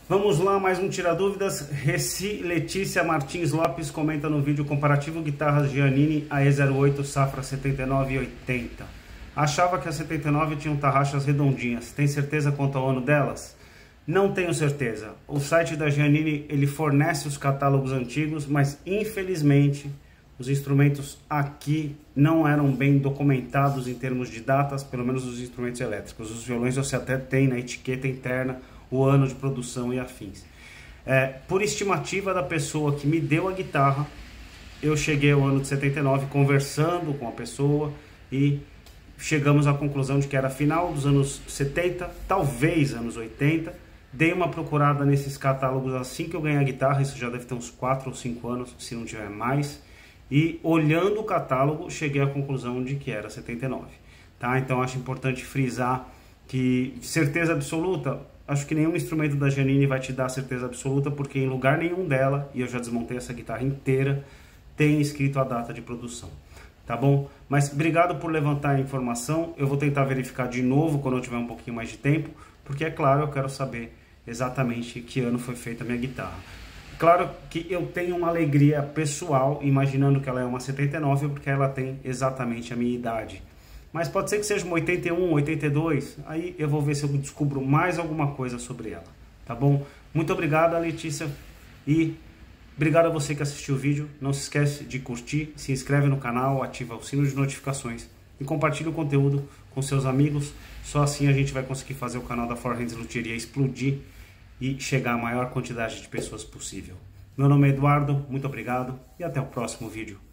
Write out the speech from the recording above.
Vamos lá, mais um Tira Dúvidas. Reci Letícia Martins Lopes comenta no vídeo comparativo guitarras Giannini AE08 safra 79 e 80. Achava que a 79 tinham tarraxas redondinhas. Tem certeza quanto ao ano delas? Não tenho certeza. O site da Giannini, ele fornece os catálogos antigos, mas infelizmente os instrumentos aqui não eram bem documentados em termos de datas, pelo menos os instrumentos elétricos. Os violões você até tem na etiqueta interna o ano de produção e afins. Por estimativa da pessoa que me deu a guitarra, eu cheguei ao ano de 79 conversando com a pessoa e chegamos à conclusão de que era final dos anos 70, talvez anos 80. Dei uma procurada nesses catálogos assim que eu ganhei a guitarra, isso já deve ter uns 4 ou 5 anos, se não tiver mais. E olhando o catálogo, cheguei à conclusão de que era 79. Tá? Então acho importante frisar que certeza absoluta, acho que nenhum instrumento da Giannini vai te dar certeza absoluta, porque em lugar nenhum dela, e eu já desmontei essa guitarra inteira, tem escrito a data de produção. Tá bom? Mas obrigado por levantar a informação. Eu vou tentar verificar de novo quando eu tiver um pouquinho mais de tempo, porque é claro, eu quero saber exatamente que ano foi feita a minha guitarra. Claro que eu tenho uma alegria pessoal imaginando que ela é uma 79, porque ela tem exatamente a minha idade. Mas pode ser que seja uma 81, 82, aí eu vou ver se eu descubro mais alguma coisa sobre ela, tá bom? Muito obrigado, Letícia, e obrigado a você que assistiu o vídeo. Não se esquece de curtir, se inscreve no canal, ativa o sino de notificações e compartilha o conteúdo com seus amigos. Só assim a gente vai conseguir fazer o canal da Four Hands Luthieria explodir e chegar a maior quantidade de pessoas possível. Meu nome é Eduardo, muito obrigado e até o próximo vídeo.